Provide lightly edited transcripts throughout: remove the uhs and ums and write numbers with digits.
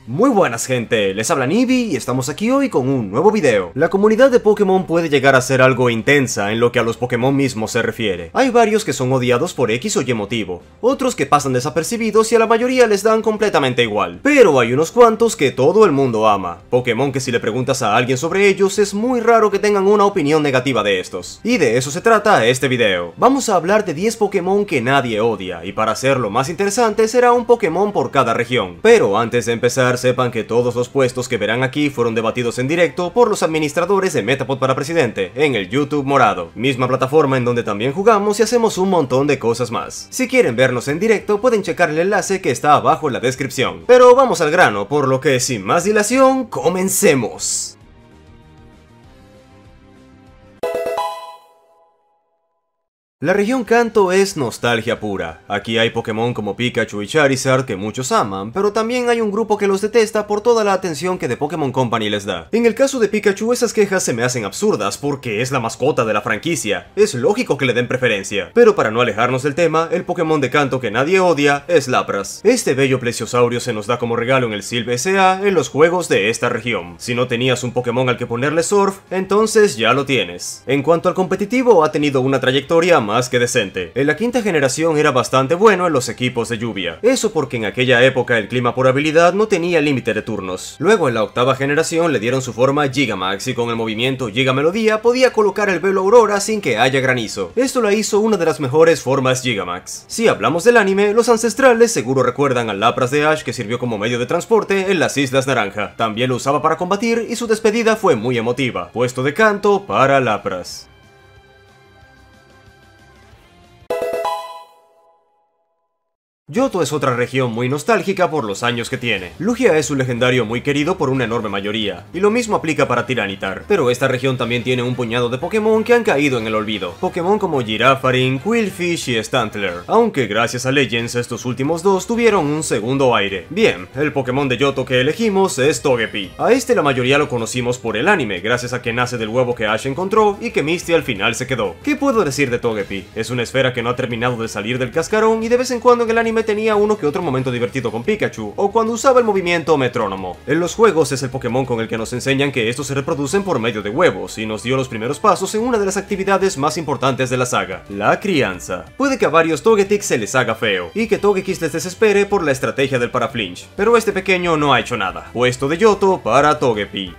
Muy buenas gente, les habla Nibi y estamos aquí hoy con un nuevo video. La comunidad de Pokémon puede llegar a ser algo intensa en lo que a los Pokémon mismos se refiere. Hay varios que son odiados por X o Y motivo, otros que pasan desapercibidos y a la mayoría les dan completamente igual. Pero hay unos cuantos que todo el mundo ama, Pokémon que si le preguntas a alguien sobre ellos es muy raro que tengan una opinión negativa de estos. Y de eso se trata este video. Vamos a hablar de 10 Pokémon que nadie odia, y para hacerlo más interesante será un Pokémon por cada región. Pero antes de empezar, sepan que todos los puestos que verán aquí fueron debatidos en directo por los administradores de Metapod para Presidente en el YouTube morado, misma plataforma en donde también jugamos y hacemos un montón de cosas más. Si quieren vernos en directo pueden checar el enlace que está abajo en la descripción. Pero vamos al grano, por lo que sin más dilación, comencemos. La región Kanto es nostalgia pura. Aquí hay Pokémon como Pikachu y Charizard que muchos aman, pero también hay un grupo que los detesta por toda la atención que The Pokémon Company les da. En el caso de Pikachu esas quejas se me hacen absurdas porque es la mascota de la franquicia, es lógico que le den preferencia. Pero para no alejarnos del tema, el Pokémon de Kanto que nadie odia es Lapras. Este bello plesiosaurio se nos da como regalo en el Silve SA en los juegos de esta región. Si no tenías un Pokémon al que ponerle Surf, entonces ya lo tienes. En cuanto al competitivo, ha tenido una trayectoria más que decente. En la quinta generación era bastante bueno en los equipos de lluvia. Eso porque en aquella época el clima por habilidad no tenía límite de turnos. Luego en la octava generación le dieron su forma Gigamax y con el movimiento Giga Melodía podía colocar el velo Aurora sin que haya granizo. Esto la hizo una de las mejores formas Gigamax. Si hablamos del anime, los ancestrales seguro recuerdan al Lapras de Ash que sirvió como medio de transporte en las Islas Naranja. También lo usaba para combatir y su despedida fue muy emotiva. Puesto de Kanto para Lapras. Johto es otra región muy nostálgica por los años que tiene. Lugia es un legendario muy querido por una enorme mayoría, y lo mismo aplica para Tiranitar. Pero esta región también tiene un puñado de Pokémon que han caído en el olvido. Pokémon como Girafarin, Qwilfish y Stantler. Aunque gracias a Legends estos últimos dos tuvieron un segundo aire. Bien, el Pokémon de Johto que elegimos es Togepi. A este la mayoría lo conocimos por el anime, gracias a que nace del huevo que Ash encontró y que Misty al final se quedó. ¿Qué puedo decir de Togepi? Es una esfera que no ha terminado de salir del cascarón y de vez en cuando en el anime tenía uno que otro momento divertido con Pikachu, o cuando usaba el movimiento metrónomo. En los juegos es el Pokémon con el que nos enseñan que estos se reproducen por medio de huevos, y nos dio los primeros pasos en una de las actividades más importantes de la saga, la crianza. Puede que a varios Togetic se les haga feo, y que Togekiss les desespere por la estrategia del Paraflinch, pero este pequeño no ha hecho nada. Puesto de Johto para Togepi.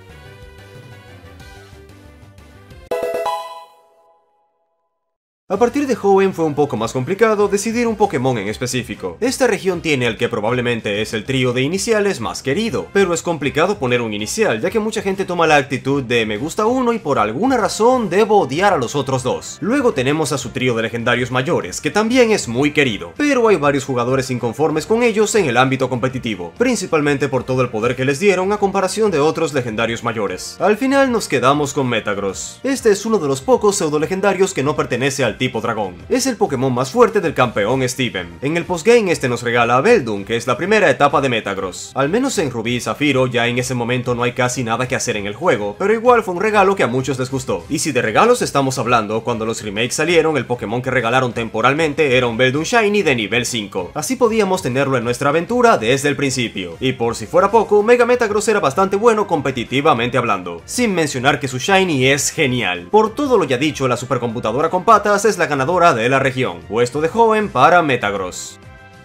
A partir de joven fue un poco más complicado decidir un Pokémon en específico. Esta región tiene al que probablemente es el trío de iniciales más querido, pero es complicado poner un inicial, ya que mucha gente toma la actitud de me gusta uno y por alguna razón debo odiar a los otros dos. Luego tenemos a su trío de legendarios mayores, que también es muy querido, pero hay varios jugadores inconformes con ellos en el ámbito competitivo, principalmente por todo el poder que les dieron a comparación de otros legendarios mayores. Al final nos quedamos con Metagross. Este es uno de los pocos pseudo legendarios que no pertenece al tipo dragón. Es el Pokémon más fuerte del campeón Steven. En el postgame este nos regala a Beldum, que es la primera etapa de Metagross. Al menos en Rubí y Zafiro ya en ese momento no hay casi nada que hacer en el juego, pero igual fue un regalo que a muchos les gustó. Y si de regalos estamos hablando, cuando los remakes salieron el Pokémon que regalaron temporalmente era un Beldum Shiny de nivel 5. Así podíamos tenerlo en nuestra aventura desde el principio. Y por si fuera poco, Mega Metagross era bastante bueno competitivamente hablando. Sin mencionar que su Shiny es genial. Por todo lo ya dicho, la supercomputadora con patas es la ganadora de la región, puesto de joven para Metagross.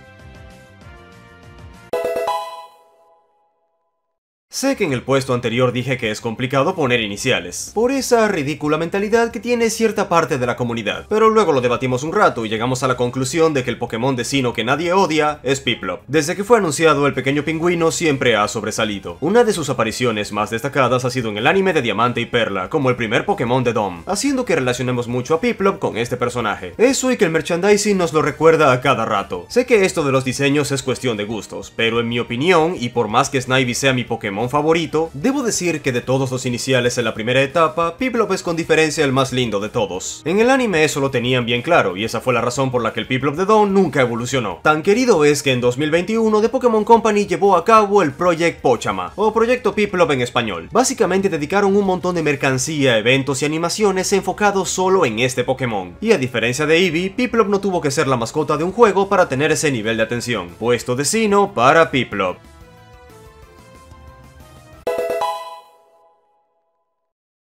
Sé que en el puesto anterior dije que es complicado poner iniciales, por esa ridícula mentalidad que tiene cierta parte de la comunidad, pero luego lo debatimos un rato y llegamos a la conclusión de que el Pokémon de Sinnoh que nadie odia es Piplup. Desde que fue anunciado el pequeño pingüino siempre ha sobresalido. Una de sus apariciones más destacadas ha sido en el anime de Diamante y Perla, como el primer Pokémon de Dom, haciendo que relacionemos mucho a Piplup con este personaje. Eso y que el merchandising nos lo recuerda a cada rato. Sé que esto de los diseños es cuestión de gustos, pero en mi opinión, y por más que Snivy sea mi Pokémon favorito, debo decir que de todos los iniciales en la primera etapa, Piplup es con diferencia el más lindo de todos. En el anime eso lo tenían bien claro, y esa fue la razón por la que el Piplup de Dawn nunca evolucionó. Tan querido es que en 2021 The Pokémon Company llevó a cabo el Project Pochama, o Proyecto Piplup en español. Básicamente dedicaron un montón de mercancía, eventos y animaciones enfocados solo en este Pokémon. Y a diferencia de Eevee, Piplup no tuvo que ser la mascota de un juego para tener ese nivel de atención. Puesto de Sinnoh para Piplup.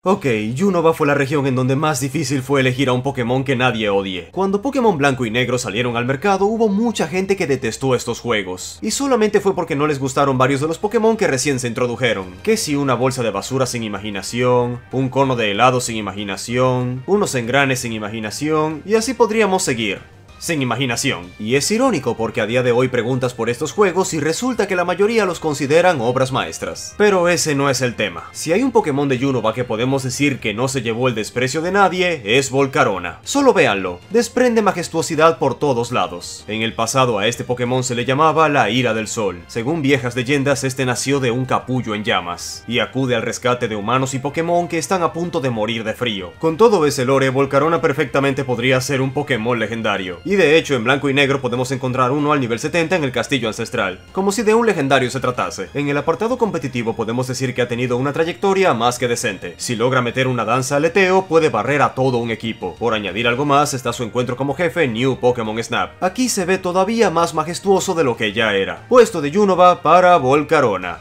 Ok, Unova fue la región en donde más difícil fue elegir a un Pokémon que nadie odie. Cuando Pokémon Blanco y Negro salieron al mercado, hubo mucha gente que detestó estos juegos. Y solamente fue porque no les gustaron varios de los Pokémon que recién se introdujeron. Que si una bolsa de basura sin imaginación, un cono de helado sin imaginación, unos engranes sin imaginación, y así podríamos seguir. Sin imaginación. Y es irónico porque a día de hoy preguntas por estos juegos y resulta que la mayoría los consideran obras maestras. Pero ese no es el tema. Si hay un Pokémon de Unova que podemos decir que no se llevó el desprecio de nadie, es Volcarona. Solo véanlo, desprende majestuosidad por todos lados. En el pasado a este Pokémon se le llamaba la Ira del Sol. Según viejas leyendas, este nació de un capullo en llamas, y acude al rescate de humanos y Pokémon que están a punto de morir de frío. Con todo ese lore, Volcarona perfectamente podría ser un Pokémon legendario. Y de hecho, en Blanco y Negro podemos encontrar uno al nivel 70 en el Castillo Ancestral, como si de un legendario se tratase. En el apartado competitivo podemos decir que ha tenido una trayectoria más que decente. Si logra meter una danza aleteo, puede barrer a todo un equipo. Por añadir algo más, está su encuentro como jefe New Pokémon Snap. Aquí se ve todavía más majestuoso de lo que ya era. Puesto de Unova para Volcarona.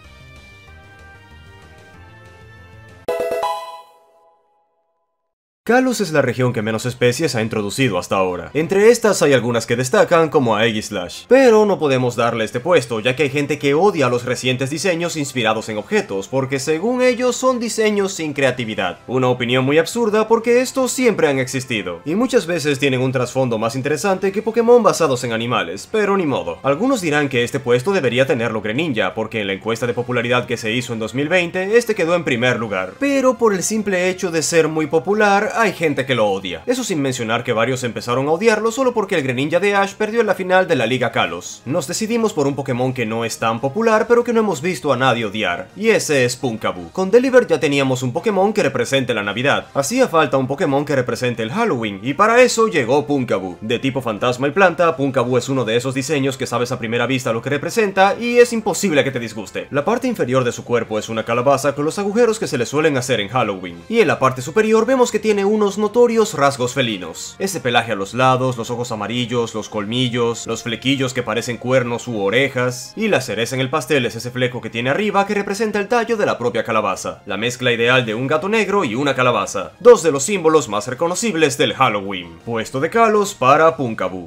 Kalos es la región que menos especies ha introducido hasta ahora. Entre estas hay algunas que destacan, como a Aegislash. Pero no podemos darle este puesto, ya que hay gente que odia los recientes diseños inspirados en objetos, porque según ellos son diseños sin creatividad. Una opinión muy absurda porque estos siempre han existido, y muchas veces tienen un trasfondo más interesante que Pokémon basados en animales, pero ni modo. Algunos dirán que este puesto debería tenerlo Greninja, porque en la encuesta de popularidad que se hizo en 2020, este quedó en primer lugar. Pero por el simple hecho de ser muy popular, hay gente que lo odia. Eso sin mencionar que varios empezaron a odiarlo solo porque el Greninja de Ash perdió en la final de la Liga Kalos. Nos decidimos por un Pokémon que no es tan popular, pero que no hemos visto a nadie odiar, y ese es Pumpkaboo. Con Delibird ya teníamos un Pokémon que represente la Navidad. Hacía falta un Pokémon que represente el Halloween, y para eso llegó Pumpkaboo. De tipo fantasma y planta, Pumpkaboo es uno de esos diseños que sabes a primera vista lo que representa, y es imposible que te disguste. La parte inferior de su cuerpo es una calabaza con los agujeros que se le suelen hacer en Halloween, y en la parte superior vemos que tiene unos notorios rasgos felinos. Ese pelaje a los lados, los ojos amarillos, los colmillos, los flequillos que parecen cuernos u orejas, y la cereza en el pastel es ese fleco que tiene arriba que representa el tallo de la propia calabaza. La mezcla ideal de un gato negro y una calabaza, dos de los símbolos más reconocibles del Halloween. Puesto de Kalos para Pumpkaboo.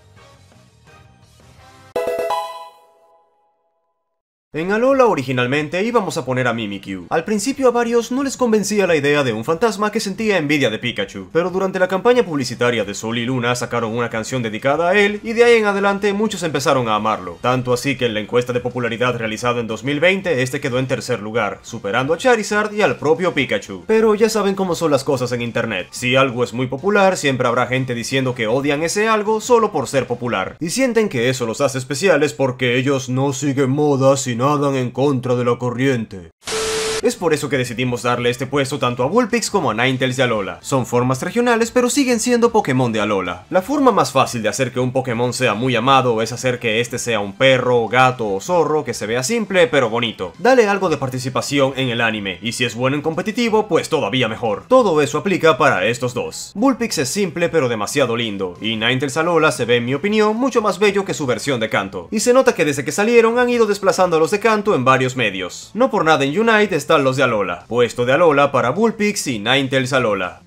En Alola originalmente íbamos a poner a Mimikyu. Al principio a varios no les convencía la idea de un fantasma que sentía envidia de Pikachu, pero durante la campaña publicitaria de Sol y Luna sacaron una canción dedicada a él y de ahí en adelante muchos empezaron a amarlo. Tanto así que en la encuesta de popularidad realizada en 2020 este quedó en tercer lugar, superando a Charizard y al propio Pikachu. Pero ya saben cómo son las cosas en internet. Si algo es muy popular, siempre habrá gente diciendo que odian ese algo solo por ser popular. Y sienten que eso los hace especiales porque ellos no siguen modas y nadan en contra de la corriente. Es por eso que decidimos darle este puesto tanto a Vulpix como a Ninetales de Alola. Son formas regionales, pero siguen siendo Pokémon de Alola. La forma más fácil de hacer que un Pokémon sea muy amado es hacer que este sea un perro, gato o zorro que se vea simple pero bonito. Dale algo de participación en el anime, y si es bueno en competitivo, pues todavía mejor. Todo eso aplica para estos dos. Vulpix es simple pero demasiado lindo, y Ninetales Alola se ve, en mi opinión, mucho más bello que su versión de Kanto. Y se nota que desde que salieron han ido desplazando a los de Kanto en varios medios. No por nada en Unite están los de Alola. Puesto de Alola para Vulpix y Ninetales Alola.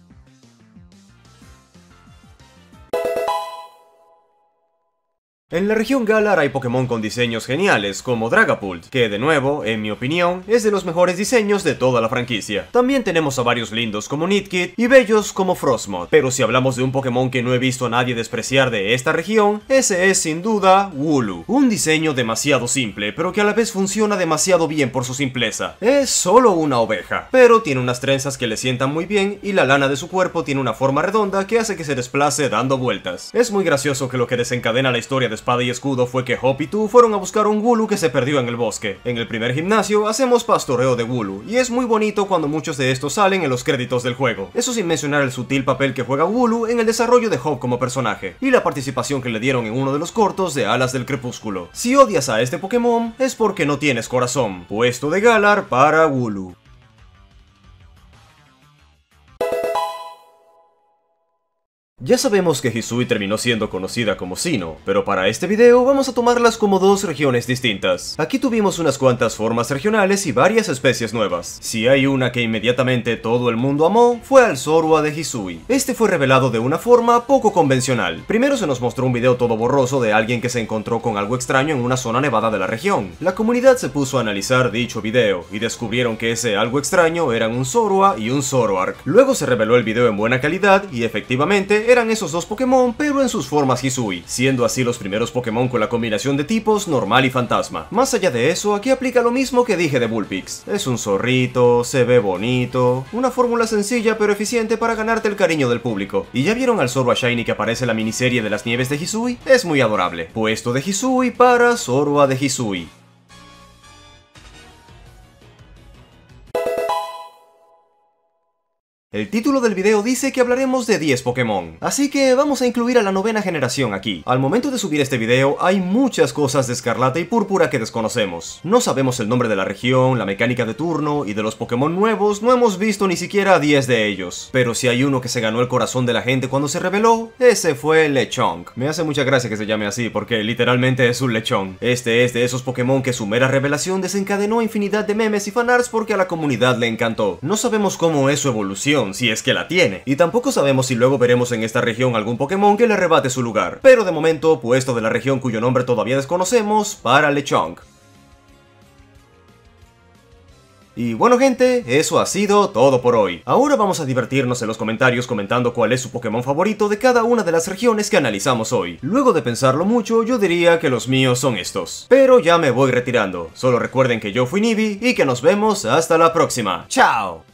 En la región Galar hay Pokémon con diseños geniales, como Dragapult, que de nuevo, en mi opinión, es de los mejores diseños de toda la franquicia. También tenemos a varios lindos como Nickit y bellos como Frostmoth, pero si hablamos de un Pokémon que no he visto a nadie despreciar de esta región, ese es sin duda Wooloo. Un diseño demasiado simple, pero que a la vez funciona demasiado bien por su simpleza. Es solo una oveja, pero tiene unas trenzas que le sientan muy bien y la lana de su cuerpo tiene una forma redonda que hace que se desplace dando vueltas. Es muy gracioso que lo que desencadena la historia de Espada y Escudo fue que Hop y tú fueron a buscar un Wooloo que se perdió en el bosque. En el primer gimnasio hacemos pastoreo de Wooloo, y es muy bonito cuando muchos de estos salen en los créditos del juego. Eso sin mencionar el sutil papel que juega Wooloo en el desarrollo de Hop como personaje, y la participación que le dieron en uno de los cortos de Alas del Crepúsculo. Si odias a este Pokémon, es porque no tienes corazón. Puesto de Galar para Wooloo. Ya sabemos que Hisui terminó siendo conocida como Sinnoh, pero para este video vamos a tomarlas como dos regiones distintas. Aquí tuvimos unas cuantas formas regionales y varias especies nuevas. Si hay una que inmediatamente todo el mundo amó, fue al Zorua de Hisui. Este fue revelado de una forma poco convencional. Primero se nos mostró un video todo borroso de alguien que se encontró con algo extraño en una zona nevada de la región. La comunidad se puso a analizar dicho video y descubrieron que ese algo extraño eran un Zorua y un Zoroark. Luego se reveló el video en buena calidad y efectivamente eran esos dos Pokémon pero en sus formas Hisui, siendo así los primeros Pokémon con la combinación de tipos normal y fantasma. Más allá de eso, aquí aplica lo mismo que dije de Vulpix. Es un zorrito, se ve bonito, una fórmula sencilla pero eficiente para ganarte el cariño del público. ¿Y ya vieron al Zorua Shiny que aparece en la miniserie de las nieves de Hisui? Es muy adorable. Puesto de Hisui para Zorua de Hisui. El título del video dice que hablaremos de 10 Pokémon, así que vamos a incluir a la 9ª generación aquí. Al momento de subir este video hay muchas cosas de Escarlata y Púrpura que desconocemos. No sabemos el nombre de la región, la mecánica de turno, y de los Pokémon nuevos no hemos visto ni siquiera 10 de ellos. Pero si hay uno que se ganó el corazón de la gente cuando se reveló, ese fue Lechonk. Me hace mucha gracia que se llame así porque literalmente es un lechón. Este es de esos Pokémon que su mera revelación desencadenó infinidad de memes y fanarts porque a la comunidad le encantó. No sabemos cómo es su evolución, si es que la tiene, y tampoco sabemos si luego veremos en esta región algún Pokémon que le arrebate su lugar, pero de momento, puesto de la región cuyo nombre todavía desconocemos, para Lechonk. Y bueno gente, eso ha sido todo por hoy. Ahora vamos a divertirnos en los comentarios comentando cuál es su Pokémon favorito de cada una de las regiones que analizamos hoy. Luego de pensarlo mucho, yo diría que los míos son estos. Pero ya me voy retirando. Solo recuerden que yo fui Nibi y que nos vemos hasta la próxima. ¡Chao!